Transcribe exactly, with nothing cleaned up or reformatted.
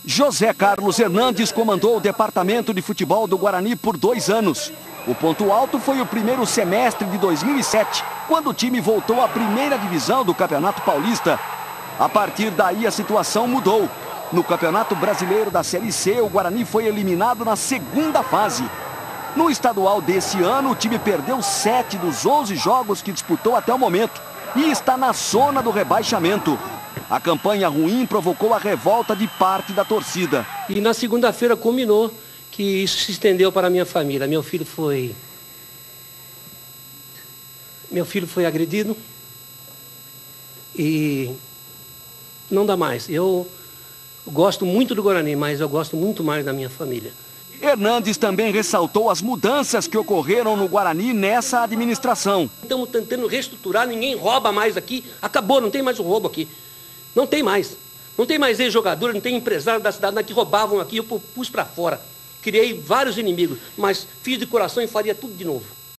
José Carlos Hernandes comandou o departamento de futebol do Guarani por dois anos. O ponto alto foi o primeiro semestre de dois mil e sete, quando o time voltou à primeira divisão do Campeonato Paulista. A partir daí a situação mudou. No Campeonato Brasileiro da Série C, o Guarani foi eliminado na segunda fase. No estadual desse ano, o time perdeu sete dos onze jogos que disputou até o momento e está na zona do rebaixamento. A campanha ruim provocou a revolta de parte da torcida. E na segunda-feira culminou que isso se estendeu para a minha família. Meu filho foi... Meu filho foi agredido e não dá mais. Eu gosto muito do Guarani, mas eu gosto muito mais da minha família. Hernandes também ressaltou as mudanças que ocorreram no Guarani nessa administração. Estamos tentando reestruturar, ninguém rouba mais aqui. Acabou, não tem mais o roubo aqui. Não tem mais. Não tem mais ex-jogadores, não tem empresário da cidade que roubavam aqui. Eu pus para fora. Criei vários inimigos, mas fiz de coração e faria tudo de novo.